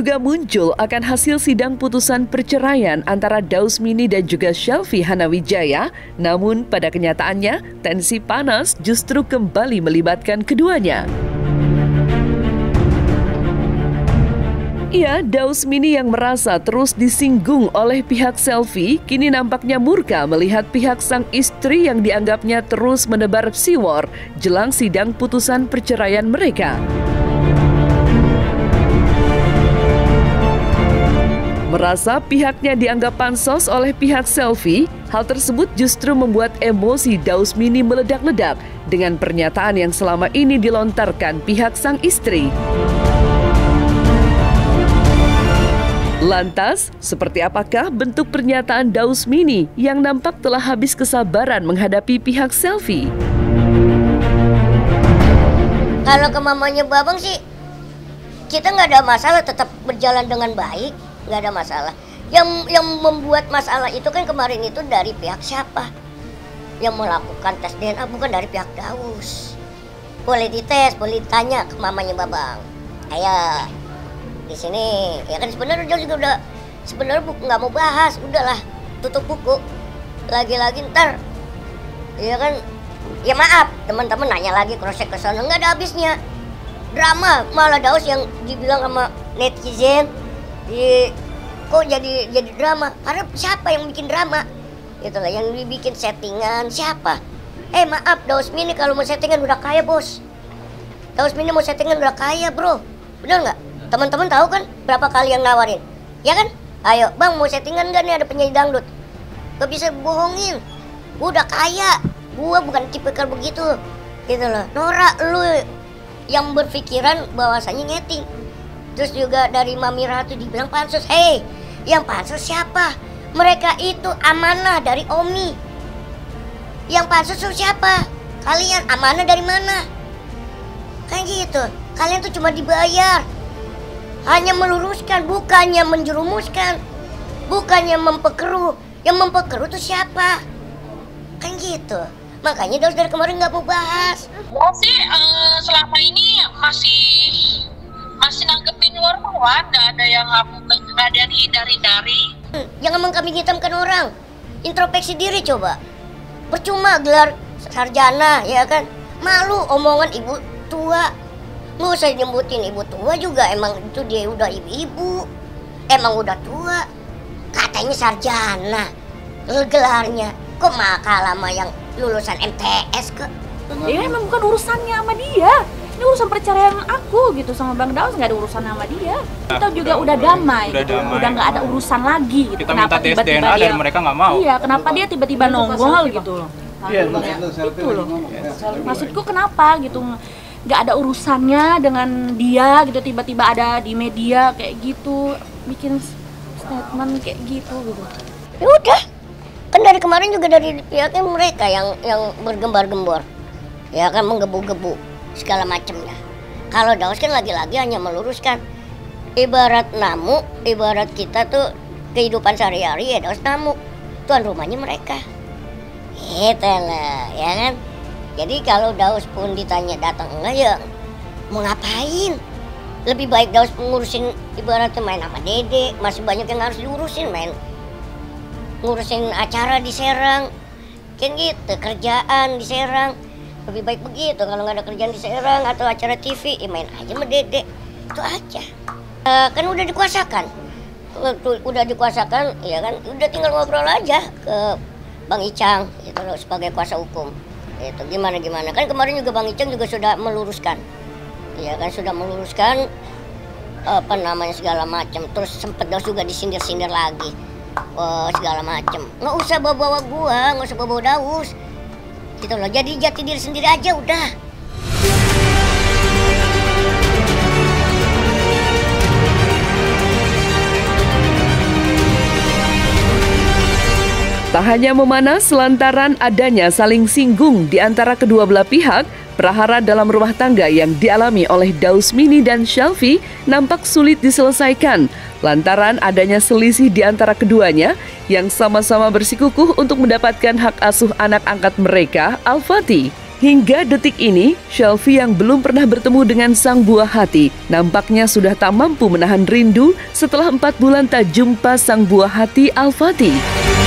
juga muncul akan hasil sidang putusan perceraian antara Dausmini dan juga Shelfie Hanawijaya, namun pada kenyataannya tensi panas justru kembali melibatkan keduanya. Ya, Dausmini yang merasa terus disinggung oleh pihak Shelfie kini nampaknya murka melihat pihak sang istri yang dianggapnya terus menebar psiwor jelang sidang putusan perceraian mereka. Merasa pihaknya dianggap pansos oleh pihak Shelfie, hal tersebut justru membuat emosi Dausmini meledak-ledak dengan pernyataan yang selama ini dilontarkan pihak sang istri. Lantas, seperti apakah bentuk pernyataan Dausmini yang nampak telah habis kesabaran menghadapi pihak Shelfie? Kalau ke mamanya Babang sih, kita nggak ada masalah, tetap berjalan dengan baik, nggak ada masalah. Yang membuat masalah itu kan kemarin itu dari pihak siapa? Yang melakukan tes DNA bukan dari pihak Daus. Boleh dites, boleh ditanya ke mamanya Babang. Ayo. Di sini ya kan sebenarnya dia juga udah nggak mau bahas, udahlah tutup buku. Lagi-lagi ntar ya kan, ya maaf teman-teman nanya lagi cross check ke sana nggak ada habisnya, drama. Malah Daus yang dibilang sama netizen kok jadi drama, karena siapa yang bikin drama itulah yang dibikin settingan siapa. Maaf, Dausmini kalau mau settingan udah kaya bos. Dausmini mau settingan udah kaya bro, bener nggak? Teman-teman tahu kan berapa kali yang nawarin, ya kan? Ayo bang, mau settingan gak nih, ada penyanyi dangdut. Gak bisa bohongin, gua udah kaya, gua bukan tipikal begitu, gitu loh. Nora, lu yang berpikiran bahwasanya ngetting. Terus juga dari Mami Ratu dibilang pansus. Yang pansus siapa? Mereka itu amanah dari Omi. Yang pansus itu siapa? Kalian amanah dari mana? Kan gitu, kalian tuh cuma dibayar. Hanya meluruskan, bukannya menjerumuskan, bukannya memperkeruh. Yang memperkeruh itu siapa? Kan gitu. Makanya Daus dari kemarin nggak mau bahas. Sih selama ini masih nanggepin normal, nggak ada yang hindari. Jangan mengkambing hitamkan orang. Introspeksi diri coba. Percuma gelar sarjana, ya kan? Malu omongan ibu tua. Nggak usah nyebutin ibu tua juga, emang itu dia udah ibu-ibu. Emang udah tua. Katanya sarjana. Gelarnya. Kok kalah sama yang lulusan MTS ke? Ya emang bukan urusannya sama dia. Ini urusan perceraian aku gitu sama Bang Daus, nggak ada urusan sama dia. Kita juga udah damai. Udah nggak ada urusan lagi gitu. Kita minta tes DNA dan mereka nggak mau. Iya, kenapa dia tiba-tiba nongol gitu loh. Iya, itu loh. Maksudku kenapa gitu? Nggak ada urusannya dengan dia gitu, tiba-tiba ada di media kayak gitu, bikin statement kayak gitu. Ya udah, kan dari kemarin juga dari pihaknya mereka yang bergembar-gembor, ya kan, menggebu-gebu segala macamnya. Kalau Daus kan lagi-lagi hanya meluruskan, ibarat namu, ibarat kita tuh kehidupan sehari-hari ya Daus namu, tuan rumahnya mereka, gitu lah, ya kan. Jadi kalau Daus pun ditanya datang enggak, ya mau ngapain? Lebih baik Daus ngurusin ibaratnya main sama Dede, masih banyak yang harus diurusin, ngurusin acara di Serang, kan gitu, kerjaan di Serang. Lebih baik begitu, kalau nggak ada kerjaan di Serang atau acara TV, ya main aja sama Dede, itu aja. Kan udah dikuasakan, ya kan, udah tinggal ngobrol aja ke Bang Icang, gitu loh, sebagai kuasa hukum. Itu gimana kan kemarin juga Bang Icang juga sudah meluruskan, ya kan, sudah meluruskan apa namanya segala macam. Terus sempet Daus juga disindir-sindir lagi, segala macam. Nggak usah bawa gua, nggak usah bawa Daus, gitu loh. Jadi jati diri sendiri aja udah. Tak hanya memanas lantaran adanya saling singgung di antara kedua belah pihak, prahara dalam rumah tangga yang dialami oleh Dausmini dan Shelfie nampak sulit diselesaikan lantaran adanya selisih di antara keduanya yang sama-sama bersikukuh untuk mendapatkan hak asuh anak angkat mereka, Al-Fatih. Hingga detik ini, Shelfie yang belum pernah bertemu dengan sang buah hati nampaknya sudah tak mampu menahan rindu setelah 4 bulan tak jumpa sang buah hati Al-Fatih.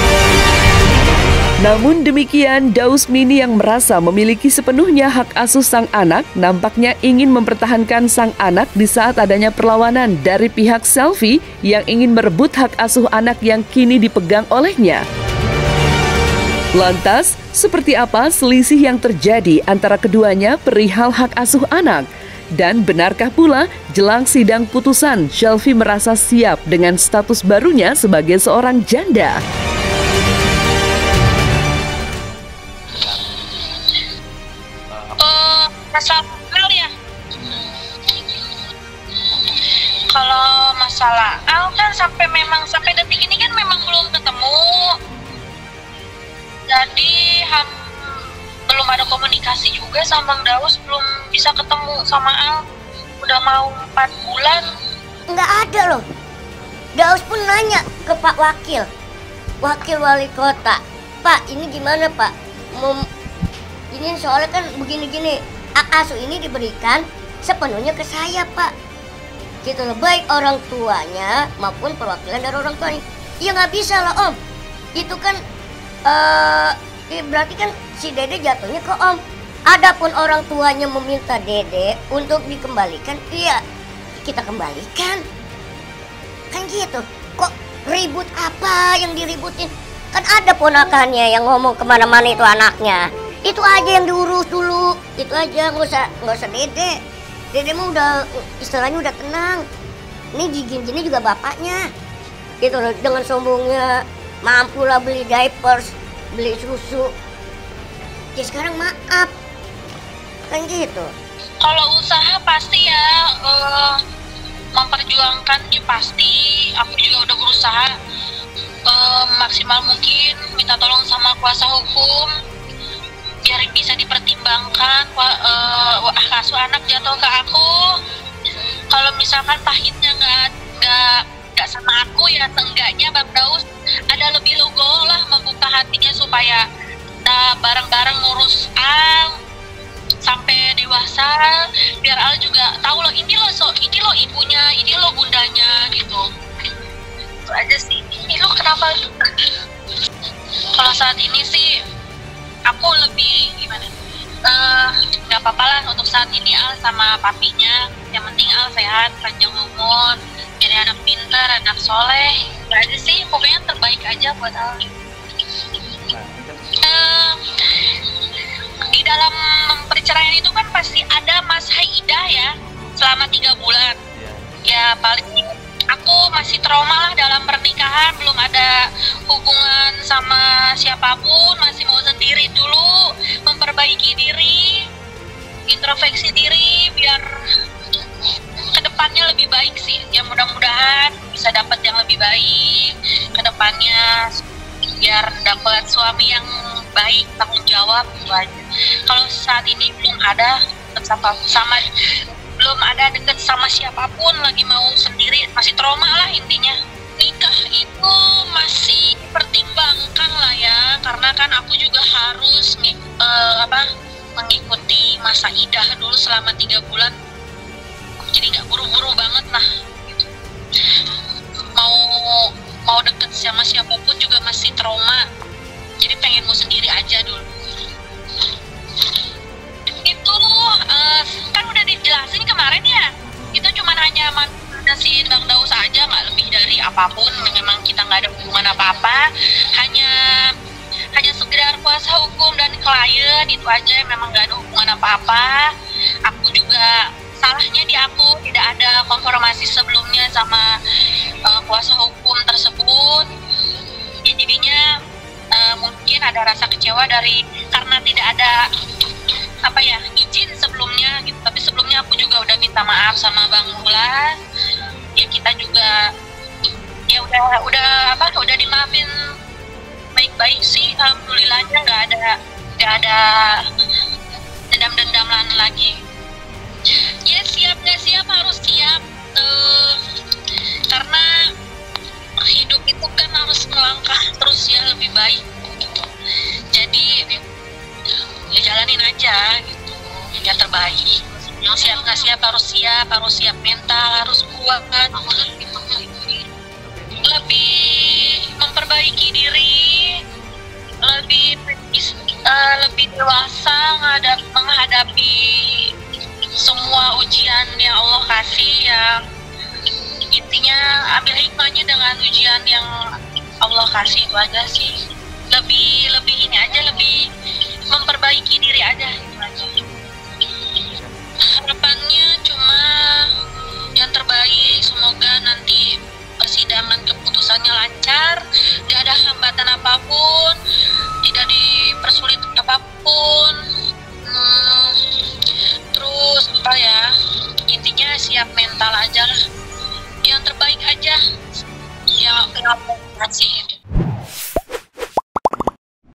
Namun demikian, Dausmini yang merasa memiliki sepenuhnya hak asuh sang anak nampaknya ingin mempertahankan sang anak di saat adanya perlawanan dari pihak Shelfie yang ingin merebut hak asuh anak yang kini dipegang olehnya. Lantas, seperti apa selisih yang terjadi antara keduanya perihal hak asuh anak? Dan benarkah pula jelang sidang putusan Shelfie merasa siap dengan status barunya sebagai seorang janda? Masalah ya. Kalau masalah Al kan sampai detik ini kan memang belum ketemu. Jadi belum ada komunikasi juga sama Bang Daus, belum bisa ketemu sama Al. Udah mau 4 bulan. Nggak ada loh. Daus pun nanya ke Pak Wakil Wali Kota. Pak, ini gimana Pak? Ini soalnya kan begini-gini. Hak asuh ini diberikan sepenuhnya ke saya Pak. Gitu loh, baik orang tuanya maupun perwakilan dari orang tuanya. Ya nggak bisa lah Om. Itu kan berarti kan si Dede jatuhnya ke Om. Adapun orang tuanya meminta Dede untuk dikembalikan, iya kita kembalikan. Kan gitu. Kok ribut apa yang diributin? Kan ada ponakannya yang ngomong kemana-mana itu anaknya. Itu aja yang diurus dulu. Itu aja, nggak usah Dede. Dede mah udah istilahnya udah tenang. Ini gini juga bapaknya. Gitu loh, dengan sombongnya mampu lah beli diapers, beli susu. Ya sekarang maaf. Kan gitu. Kalau usaha pasti ya memperjuangkan ya pasti. Aku juga udah berusaha maksimal mungkin minta tolong sama kuasa hukum biar bisa dipertimbangkan hak asuh anak jatuh ke aku. Kalau misalkan pahitnya nggak sama aku ya seenggaknya Bang Daus ada lebih legowo lah membuka hatinya supaya kita bareng-bareng ngurus Al sampai dewasa biar Al juga tahu loh ini loh ibunya, ini loh bundanya gitu. Itu aja sih. Ini lo kenapa? Kalau saat ini sih aku lebih gimana? Gak apa-apa lah untuk saat ini Al sama papinya. Yang penting Al sehat, panjang umur, jadi anak pintar, anak soleh. Itu aja sih, pokoknya yang terbaik aja buat Al. Di dalam perceraian itu kan pasti ada masa idah ya, selama 3 bulan. Ya paling aku masih trauma lah dalam pernikahan, belum ada hubungan sama siapapun, masih mau sendiri dulu, memperbaiki diri, introspeksi diri, biar kedepannya lebih baik sih. Ya mudah-mudahan bisa dapat yang lebih baik kedepannya, biar dapat suami yang baik, tanggung jawab itu aja. Kalau saat ini belum ada belum ada deket sama siapapun, lagi mau sendiri, masih trauma lah intinya. Nikah itu masih pertimbangkan lah ya, karena kan aku juga harus mengikuti masa idah dulu selama 3 bulan. Jadi nggak buru-buru banget lah. Mau deket sama siapapun juga masih trauma. Jadi pengen mau sendiri aja dulu. Itu kan udah dijelasin kemarin ya. Itu cuma hanya mandasin Bang Daus aja, nggak lebih dari apapun. Memang kita nggak ada hubungan apa-apa. Hanya sekedar kuasa hukum dan klien itu aja. Memang nggak ada hubungan apa-apa. Aku juga salahnya di aku tidak ada konfirmasi sebelumnya sama kuasa hukum tersebut. Ya jadinya mungkin ada rasa kecewa karena tidak ada izin sebelumnya gitu. Tapi sebelumnya aku juga udah minta maaf sama Bang Mulas. Ya kita juga ya udah dimaafin baik-baik sih, alhamdulillahnya nggak ada dendam-dendaman lagi. Ya siap nggak siap, harus siap karena hidup itu kan harus melangkah terus ya lebih baik gitu. Jadi ya jalan jalanin aja gitu yang terbaik. Yang siap nggak siap harus siap mental, harus kuat, lebih memperbaiki diri, lebih dewasa menghadapi semua ujian yang Allah kasih. Yang intinya ambil hikmahnya dengan ujian yang Allah kasih, itu aja sih. Lebih ini aja, lebih memperbaiki diri aja, itu aja. Harapannya cuma yang terbaik, semoga nanti persidangan keputusannya lancar, gak ada hambatan apapun,